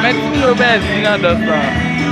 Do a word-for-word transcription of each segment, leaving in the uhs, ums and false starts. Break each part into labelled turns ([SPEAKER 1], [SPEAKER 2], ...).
[SPEAKER 1] Merci Robert, c'est un ça.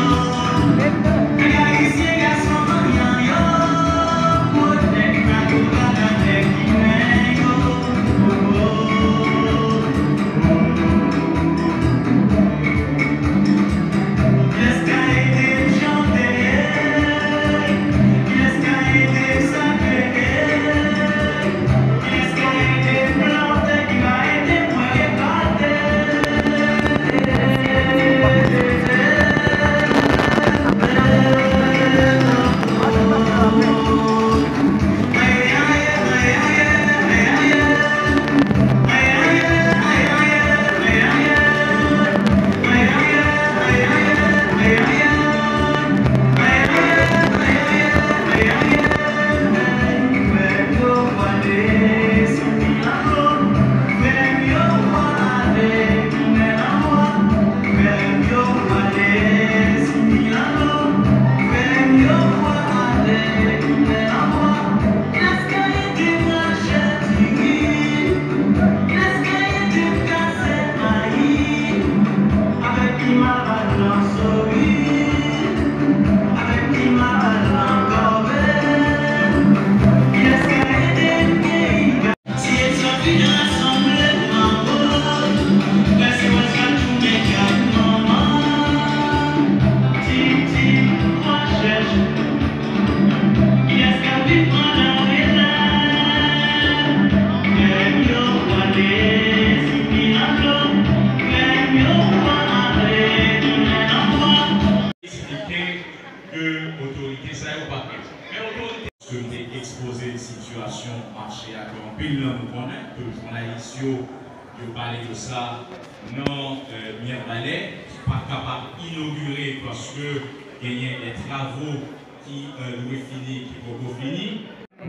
[SPEAKER 2] Exposer une situation marché à grand pile, nous connaissons que les journalistes ont parlé de ça. Non, Mier Valais, pas capable d'inaugurer parce que il y a des travaux qui doivent finir, qui vont finir.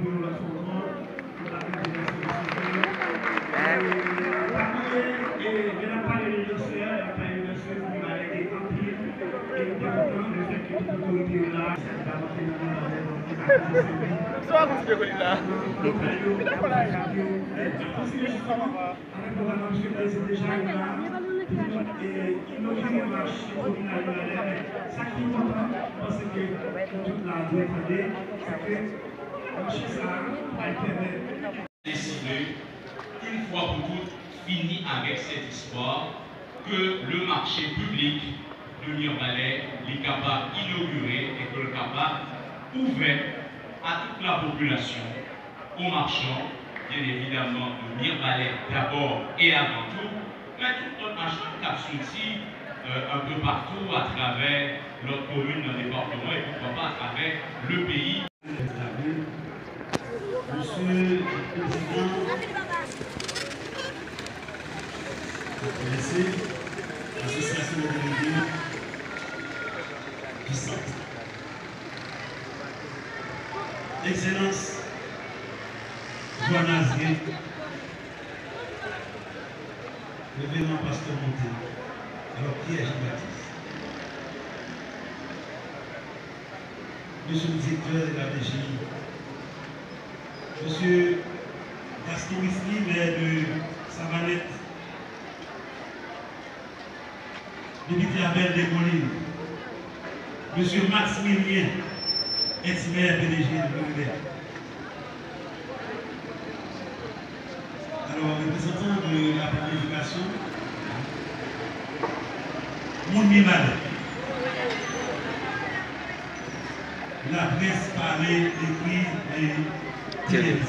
[SPEAKER 1] Só conseguiu ele lá.
[SPEAKER 2] Décider une fois pour toutes fini avec cette histoire que le marché public de Mier Valais est capable d'inaugurer et que le capable ouvert à toute la population, aux marchands, bien évidemment de Mier Valais d'abord et avant tout, mais tout notre marchand qui a sorti euh, un peu partout à travers notre commune, notre département et pourquoi pas à travers le pays.
[SPEAKER 3] Monsieur le Président, vous connaissez l'association de délégués du centre. Excellence, Guanazé, révérend pasteur Monté, alors qui est Jean-Baptiste? Monsieur le directeur de la D G I, Monsieur Gaston Whisky, maire de Savanette, Dimitri Abel de Moline, Monsieur Maximilien, ex-maire P D G de Montréal. Alors, représentant de la planification, Mouni Valais. La presse parlée, écrit et télévisée.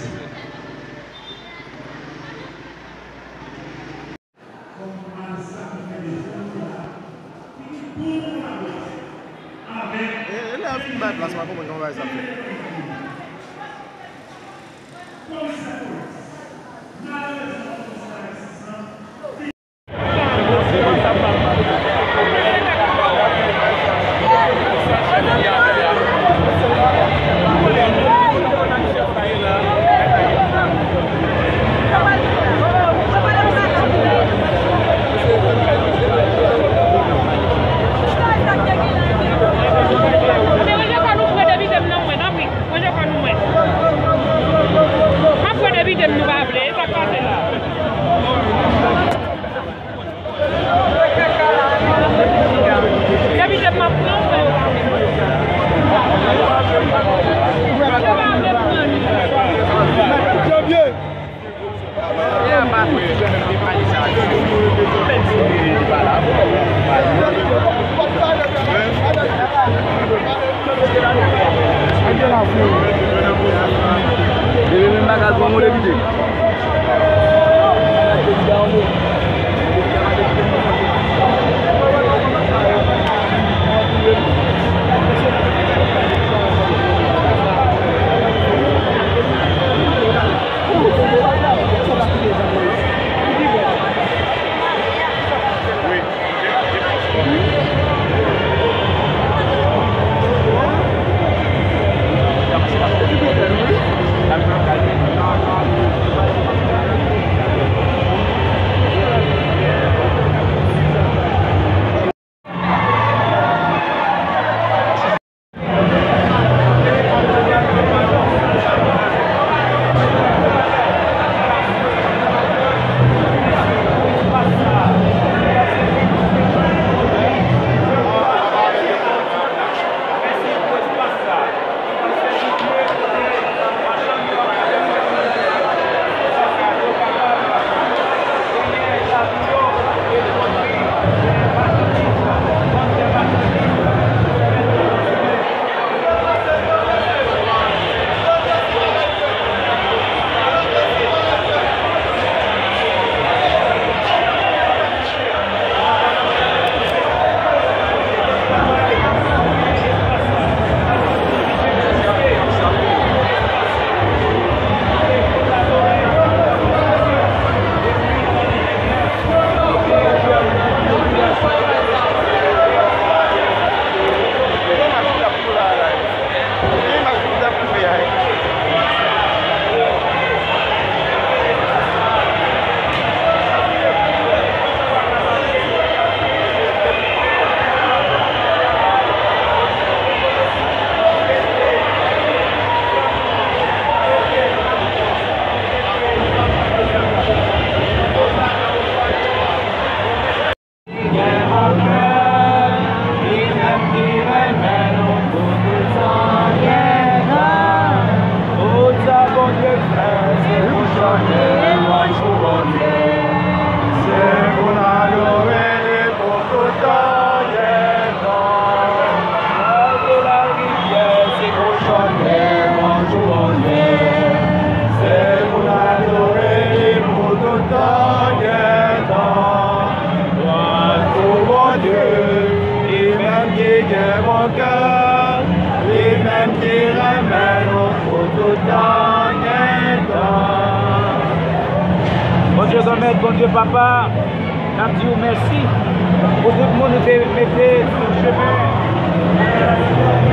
[SPEAKER 1] Ele é o mais próximo, como não vai saber. l'éviter.
[SPEAKER 4] Bon Dieu, grand-mère, bon Dieu, papa, je dis merci pour tout le monde qui mettez sur le chemin.